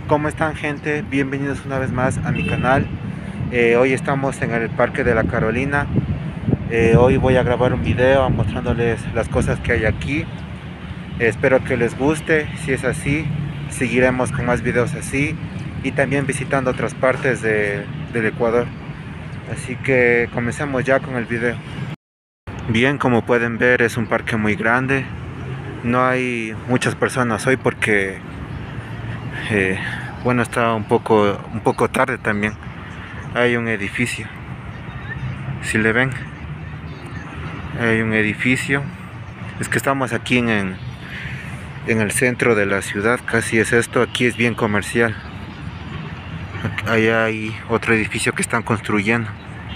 ¿Cómo están, gente? Bienvenidos una vez más a mi canal. Hoy estamos en el Parque de la Carolina. Hoy voy a grabar un video mostrándoles las cosas que hay aquí. Espero que les guste. Si es así, seguiremos con más videos así y también visitando otras partes del Ecuador. Así que comencemos ya con el video. Bien, como pueden ver, es un parque muy grande. No hay muchas personas hoy porque bueno, está un poco tarde también. Hay un edificio, si le ven, hay un edificio. Es que estamos aquí en el centro de la ciudad, casi es esto. Aquí es bien comercial. Allá hay otro edificio que están construyendo.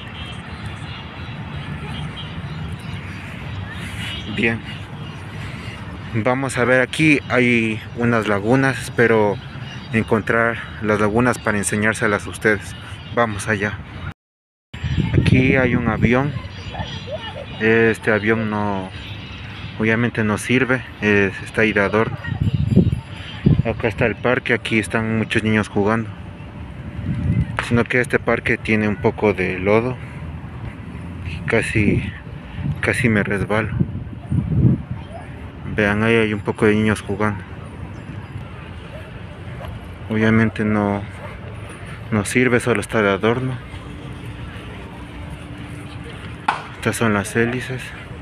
Bien, vamos a ver, aquí hay unas lagunas. Espero encontrar las lagunas para enseñárselas a ustedes. Vamos allá. Aquí hay un avión. Este avión obviamente no sirve, está ahí de adorno. Acá está el parque, aquí están muchos niños jugando. Sino que este parque tiene un poco de lodo. Casi me resbalo. Vean, ahí hay un poco de niños jugando. Obviamente no sirve, solo está de adorno. Estas son las hélices.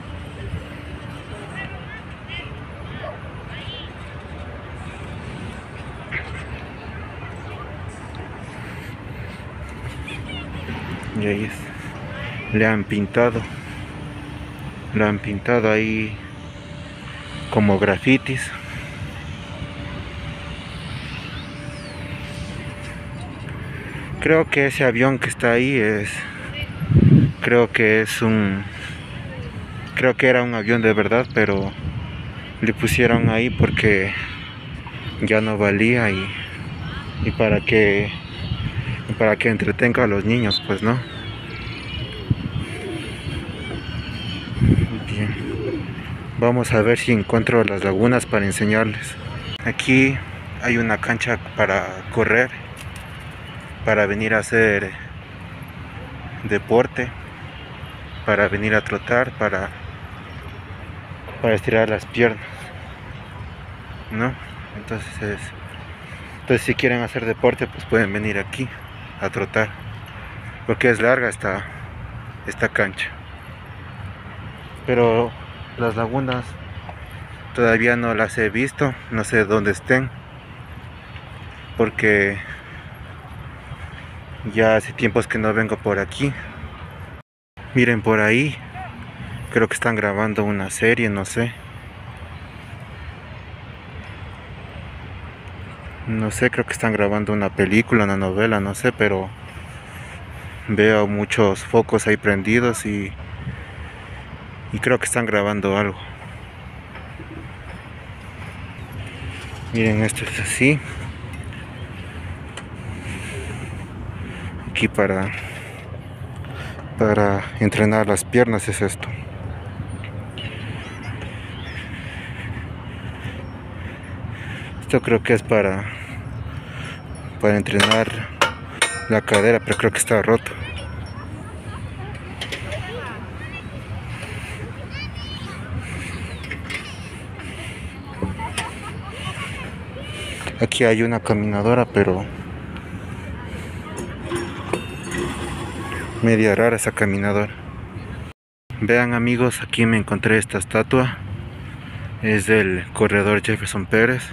Y ahí le han pintado ahí como grafitis. Creo que ese avión que está ahí creo que era un avión de verdad, pero le pusieron ahí porque ya no valía y para que entretenga a los niños, pues, ¿no? Bien, vamos a ver si encuentro las lagunas para enseñarles. Aquí hay una cancha para correr, para venir a hacer deporte, para venir a trotar, para estirar las piernas, ¿no? Entonces si quieren hacer deporte, pues pueden venir aquí a trotar, porque es larga esta cancha. Pero las lagunas todavía no las he visto, no sé dónde estén, porque ya hace tiempos que no vengo por aquí. Miren por ahí, creo que están grabando una serie, no sé. Creo que están grabando una película, una novela, no sé, pero veo muchos focos ahí prendidos y creo que están grabando algo. Miren, esto es así. Aquí para entrenar las piernas es esto. Esto creo que es para entrenar la cadera, pero creo que está roto. Aquí hay una caminadora, pero media rara esa caminadora. Vean, amigos, aquí me encontré esta estatua. Es del corredor Jefferson Pérez.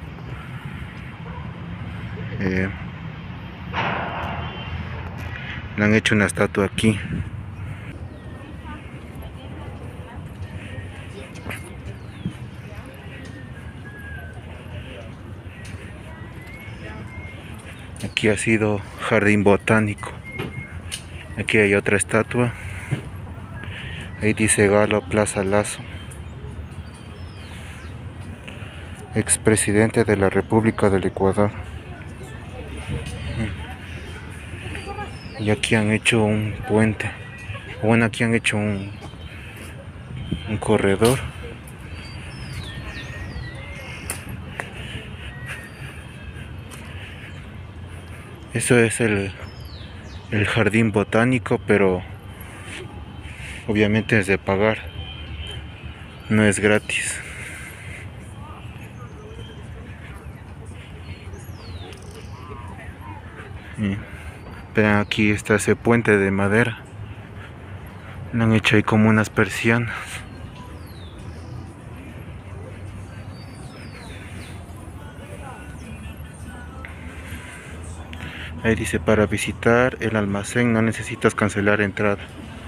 Le han hecho una estatua aquí. Aquí ha sido jardín botánico. Aquí hay otra estatua. Ahí dice Galo Plaza Lazo, expresidente de la República del Ecuador. Y aquí han hecho un puente. Bueno, aquí han hecho un corredor. Eso es el jardín botánico, pero obviamente es de pagar, no es gratis. Vean, aquí está ese puente de madera. Le han hecho ahí como unas persianas. Ahí dice, para visitar el almacén no necesitas cancelar entrada.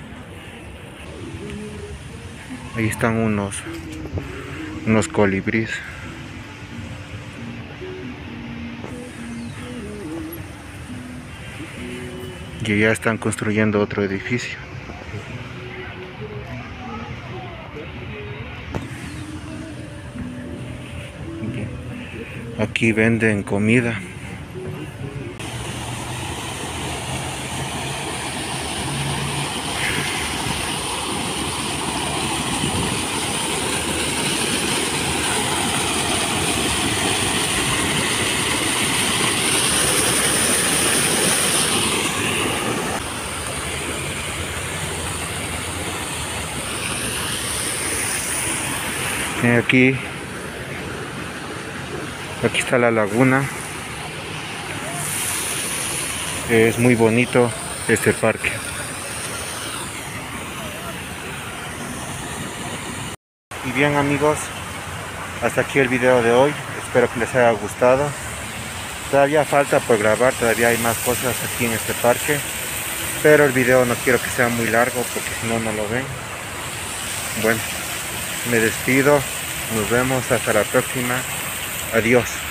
Ahí están unos colibríes. Y ya están construyendo otro edificio. Aquí venden comida. Aquí está la laguna. Es muy bonito este parque. Y bien, amigos, hasta aquí el video de hoy. Espero que les haya gustado. Todavía falta por grabar, todavía hay más cosas aquí en este parque, pero el video no quiero que sea muy largo porque si no, no lo ven. Bueno, me despido, nos vemos hasta la próxima. Adiós.